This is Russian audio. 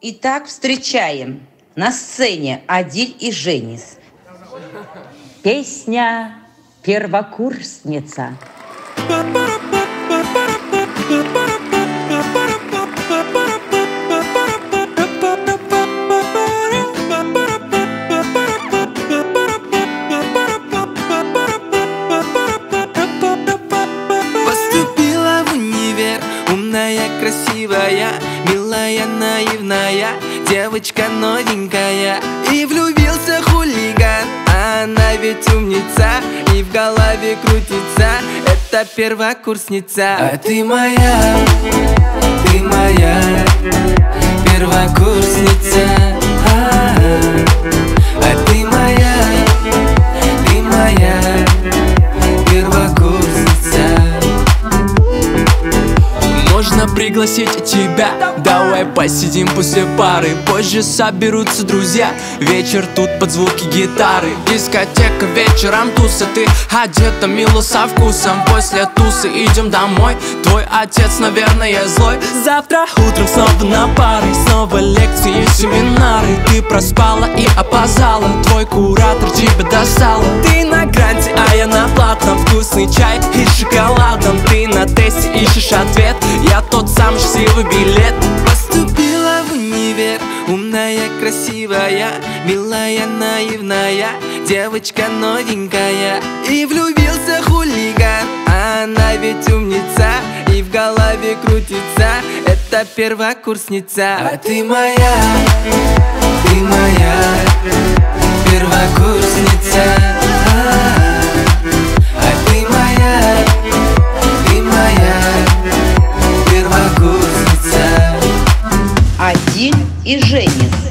Итак, встречаем на сцене Адиль и Женис. Песня «Первокурсница». Поступила в универ, умная, красивая, милая, наивная, девочка новенькая. И влюбился хулиган, а она ведь умница, и в голове крутится, это первокурсница. А ты моя первокурсница. А ты моя первокурсница. Можно пригласить тебя, давай посидим после пары. Позже соберутся друзья, вечер тут под звуки гитары. Дискотека, вечером туса, ты одета мило со вкусом. После тусы идем домой, твой отец, наверное, злой. Завтра утром снова на пары, снова лекции и семинары. Ты проспала и опоздала, твой куратор тебя достала. Ты на гранте, а я на платном, вкусный чай и с шоколадом. Ты на тесте ищешь ответ, я тот самый счастливый билет. Поступила в универ, умная, красивая, милая, наивная, девочка новенькая. И влюбился хулиган, а она ведь умница, и в голове крутится, это первокурсница. А ты моя первокурсница. А ты моя первокурсница. Адиль и Женис.